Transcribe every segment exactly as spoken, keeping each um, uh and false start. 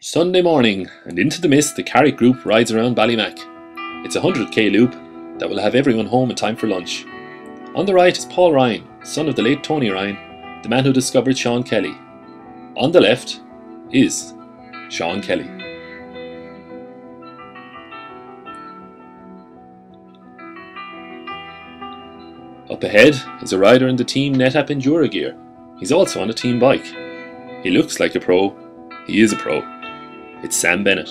Sunday morning, and into the mist the Carrick group rides around Ballymac. It's a one hundred k loop that will have everyone home in time for lunch. On the right is Paul Ryan, son of the late Tony Ryan, the man who discovered Sean Kelly. On the left is Sean Kelly. Up ahead is a rider in the Team NetApp Enduro gear. He's also on a team bike. He looks like a pro. He is a pro. It's Sam Bennett.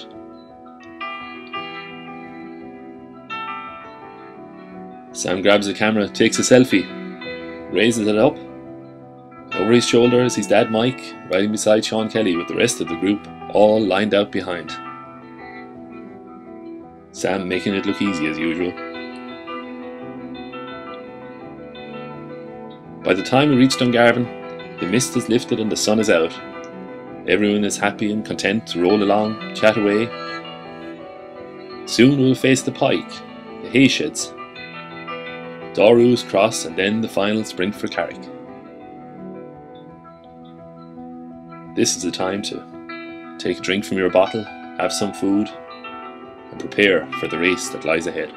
Sam grabs the camera, takes a selfie, raises it up. Over his shoulder is his dad Mike, riding beside Sean Kelly with the rest of the group all lined out behind. Sam making it look easy as usual. By the time we reach Dungarvan, the mist is lifted and the sun is out. Everyone is happy and content to roll along, chat away. Soon we'll face the Pike, the hay sheds, Doru's Cross, and then the final sprint for Carrick. This is the time to take a drink from your bottle, have some food, and prepare for the race that lies ahead.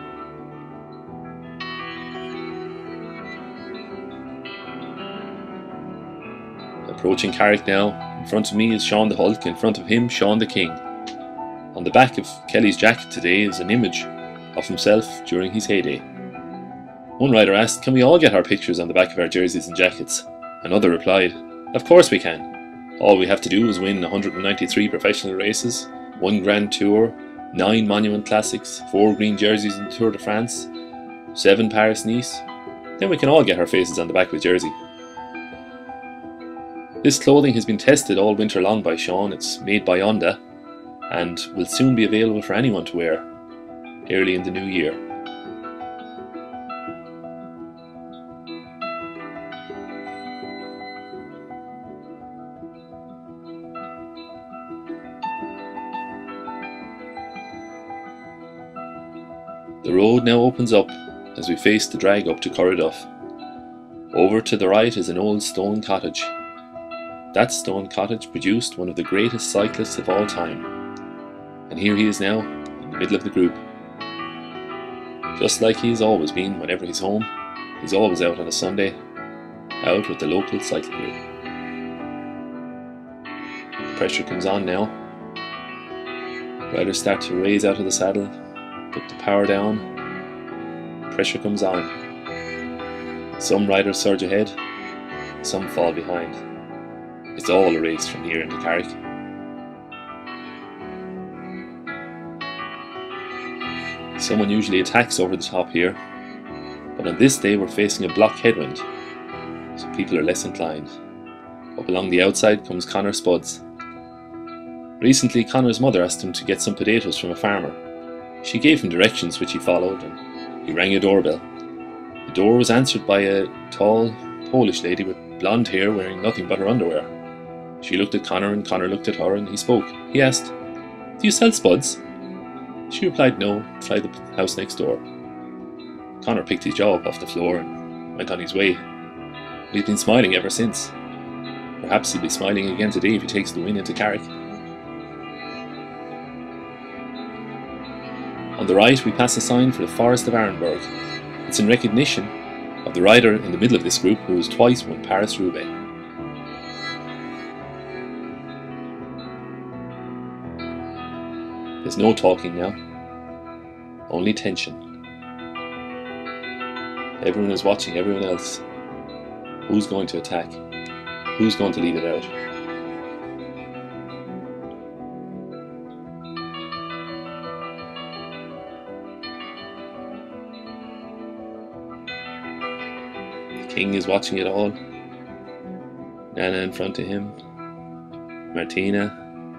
Approaching Carrick now, in front of me is Sean the Hulk, in front of him Sean the King. On the back of Kelly's jacket today is an image of himself during his heyday. One rider asked, "Can we all get our pictures on the back of our jerseys and jackets?" Another replied, "Of course we can. All we have to do is win one hundred ninety-three professional races, one Grand Tour, nine Monument Classics, four green jerseys in the Tour de France, seven Paris-Nice. Then we can all get our faces on the back of a jersey." This clothing has been tested all winter long by Sean. It's made by Onda and will soon be available for anyone to wear early in the new year. The road now opens up as we face the drag up to Corriduff. Over to the right is an old stone cottage. That stone cottage produced one of the greatest cyclists of all time. And here he is now, in the middle of the group. Just like he has always been whenever he's home, he's always out on a Sunday, out with the local cycling group. The pressure comes on now. Riders start to raise out of the saddle, put the power down. Pressure comes on. Some riders surge ahead, some fall behind. It's all a race from here into Carrick. Someone usually attacks over the top here, but on this day we're facing a block headwind, so people are less inclined. Up along the outside comes Connor Spuds. Recently Connor's mother asked him to get some potatoes from a farmer. She gave him directions which he followed, and he rang a doorbell. The door was answered by a tall Polish lady with blonde hair wearing nothing but her underwear. She looked at Connor and Connor looked at her and he spoke. He asked, "Do you sell spuds?" She replied no, try the house next door. Connor picked his jaw up off the floor and went on his way. He's been smiling ever since. Perhaps he'll be smiling again today if he takes the win into Carrick. On the right we pass a sign for the Forest of Arenberg. It's in recognition of the rider in the middle of this group who has twice won Paris-Roubaix. There's no talking now, only tension. Everyone is watching everyone else. Who's going to attack? Who's going to lead it out? The King is watching it all. Nana in front of him. Martina.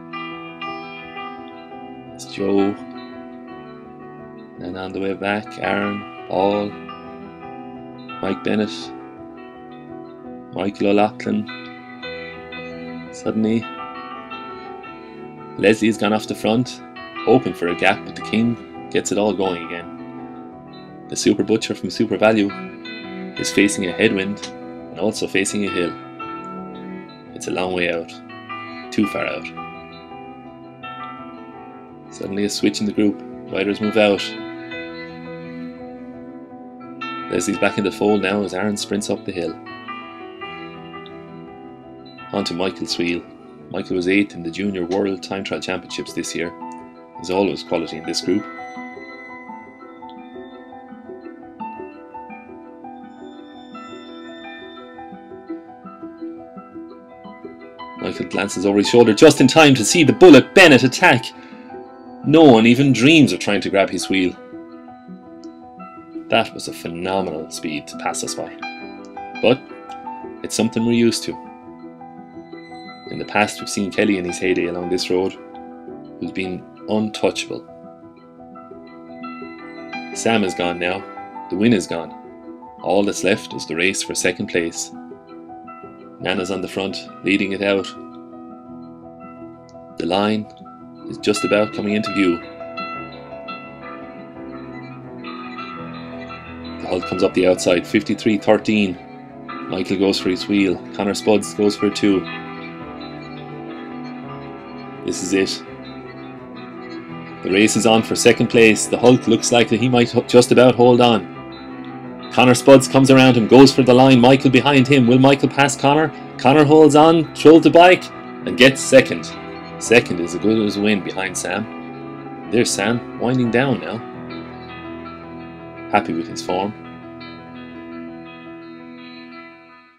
It's Joe, and on the way back, Aaron, Paul, Mike Bennett, Michael O'Loughlin. Suddenly, Leslie's gone off the front, hoping for a gap, but the King gets it all going again. The Super Butcher from Super Value is facing a headwind and also facing a hill. It's a long way out, too far out. Suddenly a switch in the group. Riders move out. Leslie's back in the fold now as Aaron sprints up the hill. On to Michael's wheel. Michael was eighth in the Junior World Time Trial Championships this year. There's always quality in this group. Michael glances over his shoulder just in time to see the bullet Bennett attack. No one even dreams of trying to grab his wheel. That was a phenomenal speed to pass us by. But it's something we're used to. In the past we've seen Kelly in his heyday along this road, who's been untouchable. Sam is gone now. The win is gone. All that's left is the race for second place. Nana's on the front, leading it out. The line is just about coming into view. The Hull comes up the outside, fifty-three thirteen. Michael goes for his wheel. Connor Spuds goes for a two. This is it. The race is on for second place. The Hulk looks like that he might just about hold on. Connor Spuds comes around him, goes for the line. Michael behind him. Will Michael pass Connor? Connor holds on, throws the bike, and gets second. Second is as good as a win behind Sam. There's Sam, winding down now. Happy with his form.